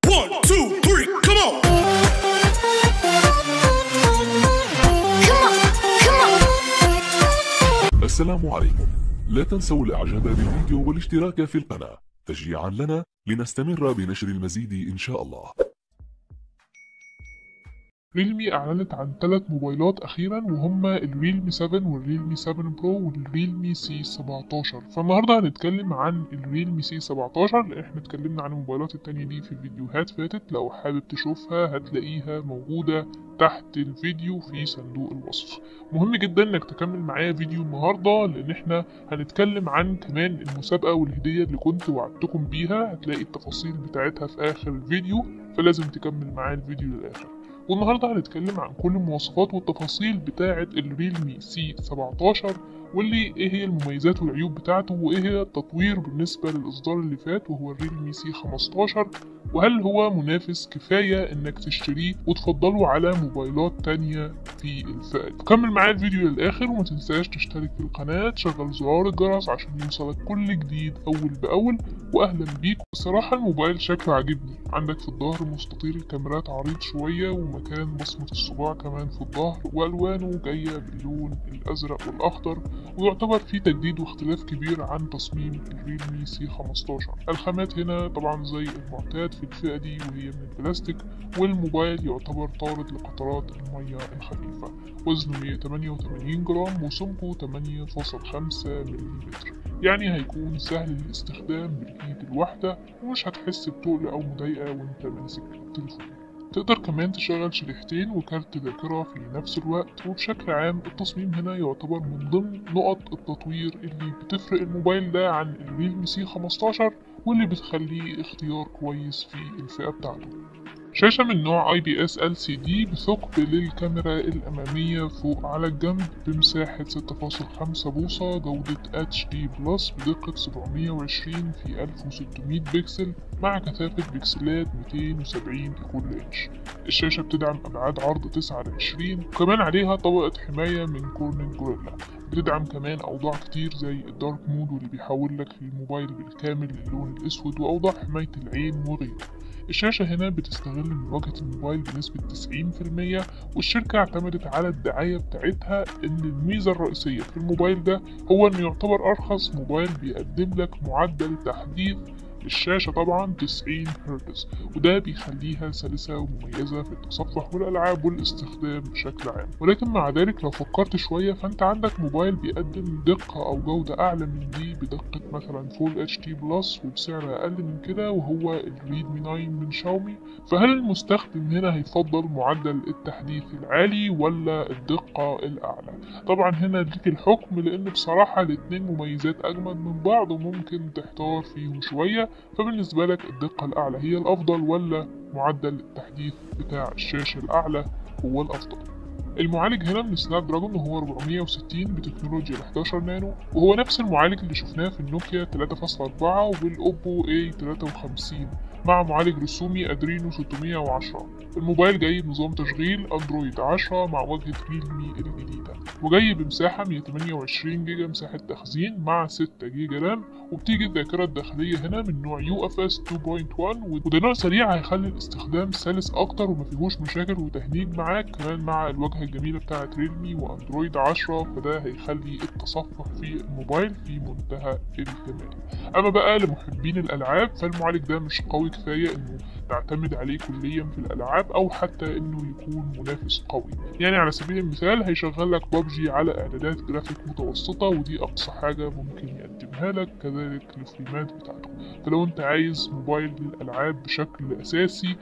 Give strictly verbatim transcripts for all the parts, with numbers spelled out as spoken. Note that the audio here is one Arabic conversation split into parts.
One, two, three, come on. Come on, come on. السلام عليكم. لا تنسوا الاعجاب بالفيديو والاشتراك في القناة تشجيعا لنا لنستمر بنشر المزيد ان شاء الله. ريلمي أعلنت عن ثلاث موبايلات أخيرا، وهما الريلمي سبعة والريلمي سبعة برو والريلمي سي سبعتاشر. فالنهاردة هنتكلم عن الريلمي سي سبعتاشر، لأن احنا اتكلمنا عن الموبايلات التانية دي في فيديوهات فاتت. لو حابب تشوفها هتلاقيها موجودة تحت الفيديو في صندوق الوصف. مهم جدا انك تكمل معايا فيديو النهاردة، لأن احنا هنتكلم عن كمان المسابقة والهدية اللي كنت وعدتكم بيها. هتلاقي التفاصيل بتاعتها في آخر الفيديو، فلازم تكمل معايا الفيديو للآخر. والنهارده هنتكلم عن كل المواصفات والتفاصيل بتاعة الريلمي سي سبعتاشر، واللي ايه هي المميزات والعيوب بتاعته، وايه هي التطوير بالنسبة للإصدار اللي فات وهو الريلمي سي خمستاشر، وهل هو منافس كفاية انك تشتريه وتفضله على موبايلات تانية في الفئة. كمل معايا الفيديو للآخر، وما تنساش تشترك في القناة، تشغل زرار الجرس عشان يوصلك كل جديد أول بأول. وأهلا بيك. بصراحة الموبايل شكله عاجبني، عندك في الظهر مستطيل الكاميرات عريض شوية، ومكان بصمة الصباع كمان في الظهر، وألوانه جاية باللون الأزرق والأخضر، ويعتبر فيه تجديد واختلاف كبير عن تصميم الريلمي سي خمستاشر. الخامات هنا طبعا زي المعتاد في الفئة دي، وهي من البلاستيك، والموبايل يعتبر طارد لقطرات المية الخفيفة. وزنه مية وتمانية وتمانين جرام وسمكه تمانية فاصل خمسة مليمتر، يعني هيكون سهل الاستخدام بالإيد الواحدة، ومش هتحس بتقل أو مضايقة وانت ماسك التليفون. تقدر كمان تشغل شريحتين وكارت ذاكرة في نفس الوقت. وبشكل عام التصميم هنا يعتبر من ضمن نقط التطوير اللي بتفرق الموبايل ده عن الريلمي سي خمستاشر، واللي بتخليه اختيار كويس في الفئة بتاعته. شاشة من نوع اي بي اس ال سي دي بثقب للكاميرا الأمامية فوق على الجنب بمساحة ستة فاصل خمسة بوصة، جودة اتش دي بلس بدقة سبعمية وعشرين في ألف وستمية بكسل، مع كثافة بكسلات ميتين وسبعين لكل انش. الشاشة بتدعم أبعاد عرض تسعة على عشرين، وكمان عليها طبقة حماية من كورنينج جوريلا. بتدعم كمان أوضاع كتير زي الدارك مود، واللي بيحول لك الموبايل بالكامل للون الأسود، وأوضاع حماية العين وغيره. الشاشة هنا بتستغل من واجهة الموبايل بنسبة تسعين في المية، والشركة اعتمدت على الدعاية بتاعتها إن الميزة الرئيسية في الموبايل ده هو إنه يعتبر أرخص موبايل بيقدم لك معدل تحديث الشاشة طبعا تسعين هرتز، وده بيخليها سلسة ومميزة في التصفح والألعاب والاستخدام بشكل عام. ولكن مع ذلك لو فكرت شوية، فأنت عندك موبايل بيقدم دقة أو جودة أعلى من دي بدقة مثلا فول اتش دي بلس وبسعر أقل من كده، وهو الريدمي تسعة من شاومي. فهل المستخدم هنا هيفضل معدل التحديث العالي ولا الدقة الأعلى؟ طبعا هنا ليك الحكم، لأن بصراحة الاتنين مميزات أجمل من بعض، وممكن تحتار فيهم شوية. فبالنسبة لك الدقة الأعلى هي الأفضل، ولا معدل التحديث بتاع الشاشة الأعلى هو الأفضل؟ المعالج هنا من سناب دراجون، وهو أربعمية وستين بتكنولوجيا حداشر نانو، وهو نفس المعالج اللي شفناه في النوكيا تلاتة فاصلة أربعة والأوبو اي تلاتة وخمسين، مع معالج رسومي أدرينو ستمية وعشرة. الموبايل جاي بنظام تشغيل أندرويد عشرة مع واجهة ريلمي الجديدة، وجاي بمساحة مية وتمانية وعشرين جيجا مساحة تخزين مع ستة جيجا رام. وبتيجي الذاكرة الداخلية هنا من نوع يو اف اس اتنين نقطة واحد، وده نوع سريع هيخلي الاستخدام سلس أكتر ومفيهوش مشاكل وتهنيج معاك، كمان مع الواجهة الجميلة بتاعة ريلمي وأندرويد عشرة، فده هيخلي التصفح في الموبايل في منتهى الجمال. أما بقى لمحبين الألعاب، فالمعالج ده مش قوي كفاية إنه نعتمد عليه كليا في الألعاب، أو حتى إنه يكون منافس قوي. يعني على سبيل المثال هيشغل لك بابجي على إعدادات جرافيك متوسطة، ودي أقصى حاجة ممكن يقدمها لك، كذلك الفريمات بتاعته. فلو أنت عايز موبايل للألعاب بشكل أساسي،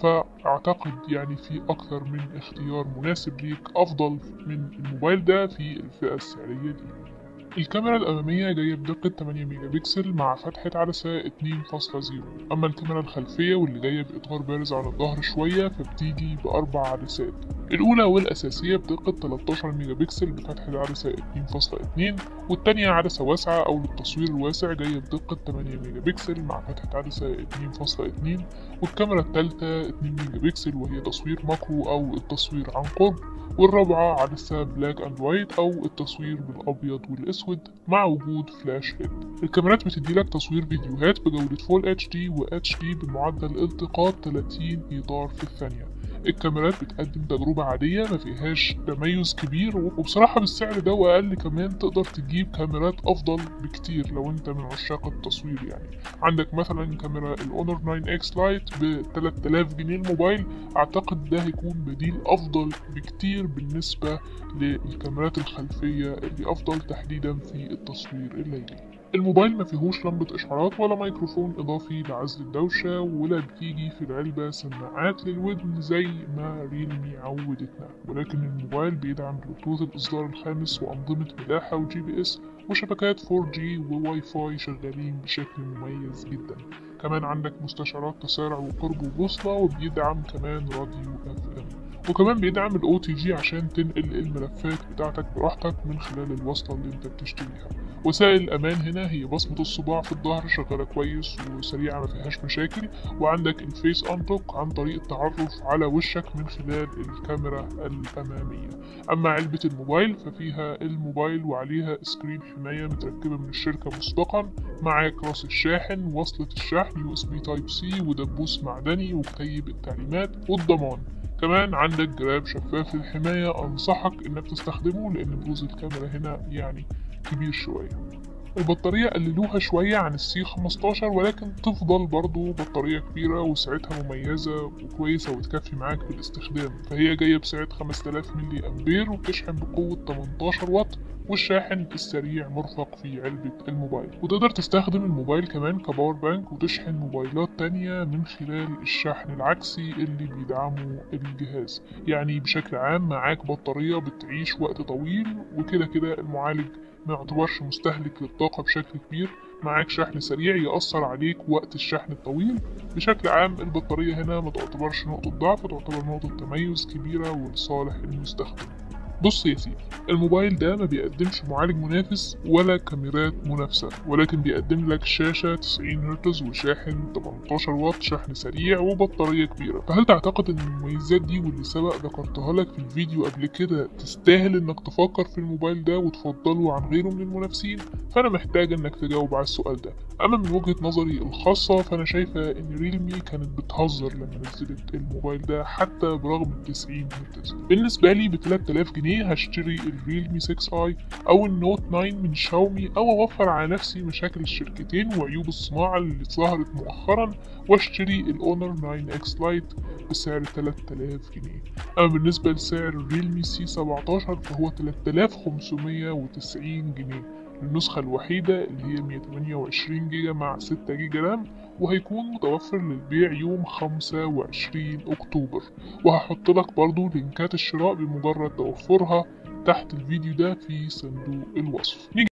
فأعتقد يعني في أكثر من اختيار مناسب ليك أفضل من الموبايل ده في الفئة السعرية دي. الكاميرا الأمامية جاية بدقة تمانية ميجا بكسل مع فتحة عدسة اتنين فاصلة صفر. أما الكاميرا الخلفية واللي جاية بإطار بارز عن الظهر شوية، فبتيجي بأربع عدسات. الأولى والأساسية بدقة تلتاشر ميجا بكسل بفتحة عدسة اتنين فاصلة اتنين، والتانية عدسة واسعة أو للتصوير الواسع جاية بدقة تمانية ميجا بكسل مع فتحة عدسة اتنين فاصلة اتنين، والكاميرا التالتة اتنين ميجا بكسل وهي تصوير ماكرو أو التصوير عن قرب، والرابعة عدسة بلاك أند وايت أو التصوير بالأبيض والأسود. اسود مع وجود فلاش ليد. الكاميرات بتديلك تصوير فيديوهات بجودة فول اتش دي و اتش دي بمعدل التقاط ثلاثين ايضار في الثانية. الكاميرات بتقدم تجربة عادية ما فيهاش تميز كبير، وبصراحة بالسعر ده وأقل كمان تقدر تجيب كاميرات أفضل بكتير لو أنت من عشاق التصوير. يعني عندك مثلا كاميرا الأونر تسعة اكس لايت ب ثلاثة آلاف جنيه الموبايل، أعتقد ده هيكون بديل أفضل بكتير بالنسبة للكاميرات الخلفية اللي أفضل تحديدا في التصوير الليلي. الموبايل ما فيهوش لمبة إشعارات ولا ميكروفون إضافي لعزل الدوشة، ولا بتيجي في العلبة سماعات للودن زي ما ريلمي عودتنا، ولكن الموبايل بيدعم بلوتوث الإصدار الخامس وأنظمة ملاحة وجي بي إس وشبكات فور جي وواي فاي شغالين بشكل مميز جدا. كمان عندك مستشعرات تسارع وقرب وبوصلة، وبيدعم كمان راديو اف ام، وكمان بيدعم الاو تي جي عشان تنقل الملفات بتاعتك براحتك من خلال الوصلة اللي انت بتشتريها. وسائل الامان هنا هي بصمة الصباع في الظهر شغالة كويس وسريعة ما فيهاش مشاكل، وعندك الفيس انلوك عن طريق التعرف على وشك من خلال الكاميرا الامامية. اما علبة الموبايل ففيها الموبايل وعليها سكرين حماية متركبة من الشركة مسبقا، معاك راس الشاحن، وصلة الشحن يو اس بي تايب سي، ودبوس معدني، وكتيب التعليمات والضمان. كمان عندك جراب شفاف للحماية، أنصحك إنك تستخدمه لأن بروز الكاميرا هنا يعني كبير شوية. البطارية قللوها شوية عن السي خمستاشر، ولكن تفضل برضو بطارية كبيرة وسعتها مميزة وكويسة وتكفي معاك في الاستخدام. فهي جاية بسعة خمسة آلاف ملي أمبير وبتشحن بقوة تمنتاشر واط، والشاحن السريع مرفق في علبة الموبايل، وتقدر تستخدم الموبايل كمان كباور بانك وتشحن موبايلات تانية من خلال الشحن العكسي اللي بيدعمه الجهاز. يعني بشكل عام معاك بطارية بتعيش وقت طويل، وكده كده المعالج ما يعتبرش مستهلك للطاقة بشكل كبير، معاك شحن سريع يأثر عليك وقت الشحن الطويل. بشكل عام البطارية هنا ما تعتبرش نقطة ضعف، تعتبر نقطة تميز كبيرة ولصالح المستخدم. بص يا سيدي، الموبايل ده ما بيقدمش معالج منافس ولا كاميرات منافسة، ولكن بيقدم لك شاشة تسعين هرتز وشاحن تمنتاشر واط شحن سريع وبطارية كبيرة. فهل تعتقد ان المميزات دي واللي سبق ذكرتها لك في الفيديو قبل كده تستاهل انك تفكر في الموبايل ده وتفضله عن غيره من المنافسين؟ فانا محتاج انك تجاوب على السؤال ده. اما من وجهة نظري الخاصة فانا شايفة ان ريلمي كانت بتهزر لما نزلت الموبايل ده حتى برغم التسعين هرتز. بالنسبة لي ب ثلاثة آلاف جنيه هشتري الريلمي ستة اي او النوت تسعة من شاومي، او اوفر على نفسي مشاكل الشركتين وعيوب الصناعة اللي ظهرت مؤخرا واشتري الاونر تسعة اكس لايت بسعر ثلاثة آلاف جنيه. اما بالنسبة لسعر الريلمي سي سبعتاشر فهو ثلاثة آلاف وخمسمية وتسعين جنيه، النسخة الوحيدة اللي هي مية وتمنية وعشرين جيجا مع ستة جيجا رام، وهيكون متوفر للبيع يوم خمسة وعشرين أكتوبر. وهحط لك برضو لينكات الشراء بمجرد توفرها تحت الفيديو ده في صندوق الوصف.